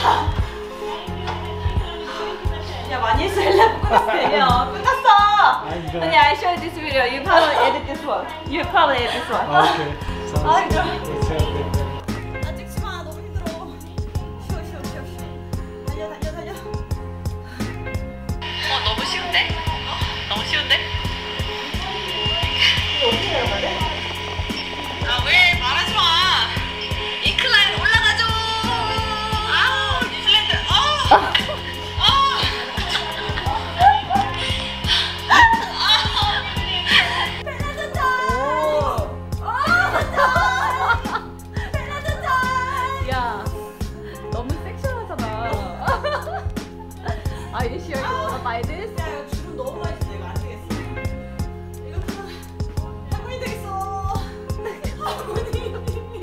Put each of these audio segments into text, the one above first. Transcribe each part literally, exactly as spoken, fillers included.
야 많이 했어. 일레븐 끝났어. 끝났어. 아니 I show this video. You probably edit this one. You probably edit this one. Okay. 아 이거. Let's 나 찍지 마. 너무 힘들어. 쉬어 쉬어 쉬어 쉬어. 달려 달려 달려. 어 너무 쉬운데? 어? 너무 쉬운데? 이거 어떻게 내려가야 돼? 아 왜 말하지 마. 인클라인 올라가죠. 아우 뉴질랜드. 어. Are you sure you wanna buy this? 야 이거 주름 너무 많이 있어. 이거 안 되겠어. 이거 그냥 할머니 되겠어. 할머니.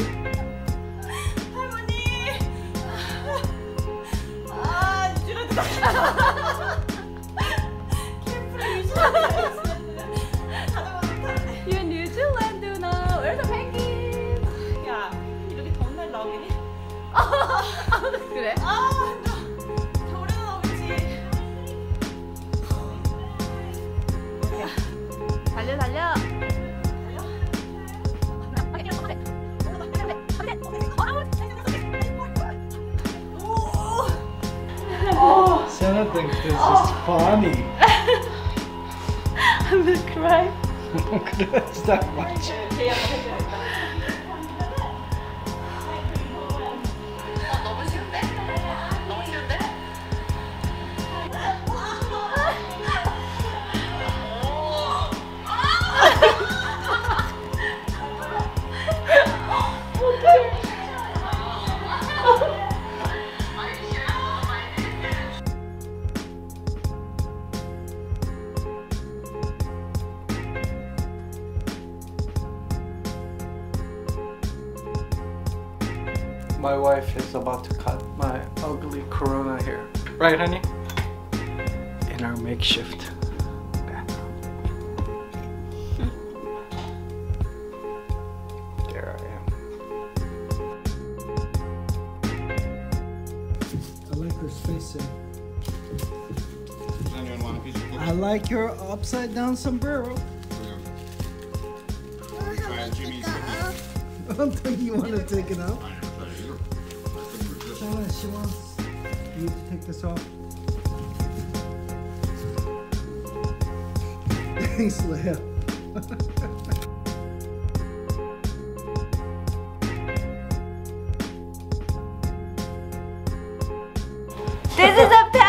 할머니. 아 뉴질랜드 가자. 캠프를 뉴질랜드 가자. You New Zealand now. Where's the penguin? 야 이렇게 더운 날 나오겠니? 그래? 아 겨울에는 나오겠지. 달려 달려. Santa thinks this is funny. I'm gonna cry. It's that much. 너무 쉬운데? 너무 쉬운데? My wife is about to cut my ugly corona hair. Right, honey? In our makeshift bathroom. There I am. I like her facing. Anyone want a piece of cookie? I like your upside down sombrero. Try Jimmy's cookie. I don't think you want to take it out. I never tried it either. I couldn't resist. Shana, she wants you to take this off. Thanks, Leah. This is a